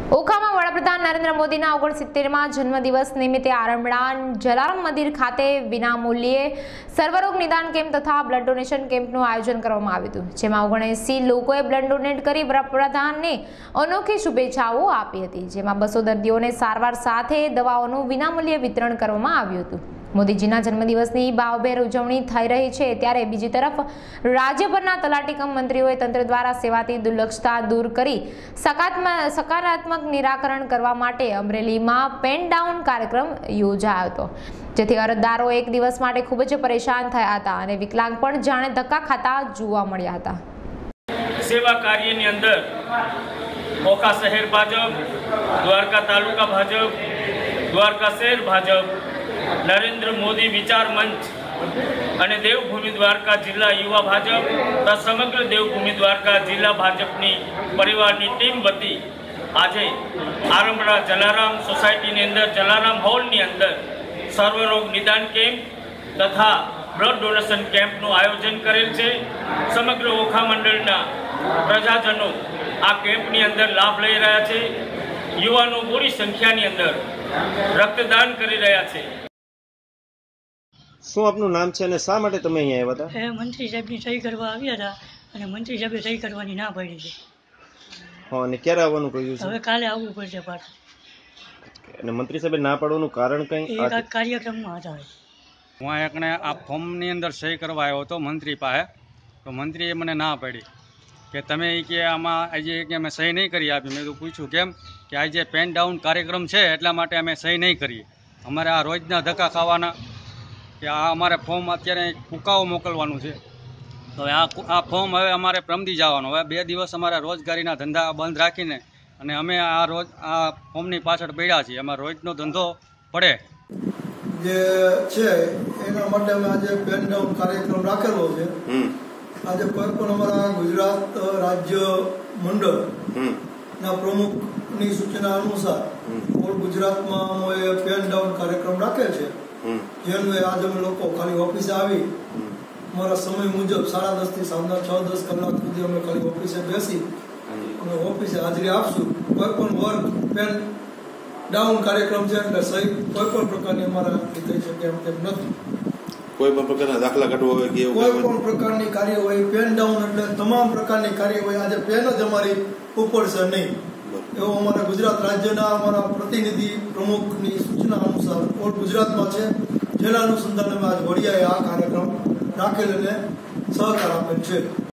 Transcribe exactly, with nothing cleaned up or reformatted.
ઓખામાં વડાપ્રધાન નરેન્દ્ર મોદીના ઓગણસિત્તેરમાં જન્મદિવસ નિમિત્તે આરંભણા જલારામ મંદિર ખાતે વિનામૂલ્યે સર્વરોગ નિદાન કેમ્પ તથા બ્લડ ડોનેશન કેમ્પનું આયોજન કરવામાં આવ્યું હતું, જેમાં ઓગણએંસી લોકોએ બ્લડ ડોનેટ કરી વડાપ્રધાનને અનોખી શુભેચ્છાઓ આપી હતી, જેમાં બસો દર્દીઓને સારવાર સાથે દવાઓનું વિનામૂલ્યે વિતરણ કરવામાં આવ્યું હતું। મોદીજીના જન્મદિવસની ભાવભેર ઉજવણી થઈ રહી છે, ત્યારે બીજી તરફ રાજ્યભરના તલાટી કમ મંત્રીઓએ તંત્ર દ્વારા સેવાથી દુર્લક્ષતા દૂર કરી સકારાત્મક નિરાકરણ કરવા માટે અમરેલીમાં પેન ડાઉન કાર્યક્રમ યોજાયો હતો, જેથી અરજદારો એક દિવસ માટે ખૂબ જ પરેશાન થયા હતા અને વિકલાંગ પણ જાણે ધક્કા ખાતા જોવા મળ્યા હતા। સેવા કાર્યની અંદર ઓખા શહેર ભાજપ, દ્વારકા તાલુકા ભાજપ, દ્વારકા શહેર ભાજપ, નરેન્દ્ર મોદી વિચાર મંચ અને દેવભૂમિ દ્વારકા જિલ્લા યુવા ભાજપ તથા સમગ્ર દેવભૂમિ દ્વારકા જિલ્લા ભાજપની પરિવારની ટીમ વતી આજે આરંભણા જલારામ સોસાયટીની અંદર જલારામ હોલની અંદર સર્વરોગ નિદાન કેમ્પ તથા બ્લડ ડોનેશન કેમ્પનું આયોજન કરેલ છે। સમગ્ર ઓખા મંડળના પ્રજાજનો આ કેમ્પની અંદર લાભ લઈ રહ્યા છે। યુવાનો મોટી સંખ્યાની અંદર રક્તદાન કરી રહ્યા છે। શું આપનું નામ છે અને શા માટે તમે અહીંયા આવ્યા હતા? એ મંત્રી સાહેબની સહી કરવા આવ્યા હતા અને મંત્રી સાહેબે સહી કરવાની ના પાડી છે। હા, અને ક્યારે આવવાનું કહ્યું છે? હવે કાલે આવવું પડશે પાછું। અને મંત્રી સાહેબે ના પાડવાનું કારણ કંઈ? એ કાર્યક્રમમાં હતા। હું એકને આ ફોર્મની અંદર સહી કરવા આવ્યો હતો મંત્રી પાસે, તો મંત્રીએ મને ના પાડી કે તમે કે આમાં આજે કે અમે સહી નહીં કરી આપી। મેં તો પૂછ્યું કેમ? કે આજે પેન ડાઉન કાર્યક્રમ છે એટલા માટે અમે સહી નહીં કરીએ, અમારે આ રોજના ધક્કા ખાવાના કે આ અમારે ફોર્મ અત્યારે ફૂકાવો મોકલવાનું છે, તો આ આ ફોર્મ હવે અમારે પ્રમદી જવાનું। હવે બે દિવસ અમારા રોજગારીના ધંધા બંધ રાખીને અને અમે આ રોજ આ ફોર્મની પાછળ પડ્યા છીએ, અમારો રોજનો ધંધો પડે જે છે એના માટે અમે આજે પેન ડાઉન કાર્યક્રમ રાખેલો છે। આજે કોઈ પણ અમારા ગુજરાત રાજ્ય મંડળ ના પ્રમુખની સૂચના અનુસાર ઓલ ગુજરાતમાં અમે પેન ડાઉન કાર્યક્રમ રાખેલ છે, જેનું આજે અમે લોકો ખાલી ઓફિસે આવી અમારા સમય મુજબ સાડા દસ થી સાંજના છ દસ કલાક સુધી અમે ખાલી ઓફિસે બેસી અને ઓફિસે હાજરી આપશું। કોઈ પણ વર્ક પેન ડાઉન કાર્યક્રમ છે એટલે સહી કોઈ પણ પ્રકારની અમારા થઈ શકે એમ તેમ નથી। કોઈ પણ પ્રકારના દાખલા કાઢવા હોય કે કોઈ પણ પ્રકારની કાર્યવાહી પેન ડાઉન એટલે તમામ પ્રકારની કાર્યવાહી આજે પેન જ અમારી ઉપડશે નહીં, એવો અમારા ગુજરાત રાજ્યના અમારા પ્રતિનિધિ પ્રમુખની સૂચના અનુસાર ઓલ ગુજરાતમાં છે, જેના અનુસંધાને આજ વડિયાએ આ કાર્યક્રમ રાખેલ અને સહકાર આપેલ છે।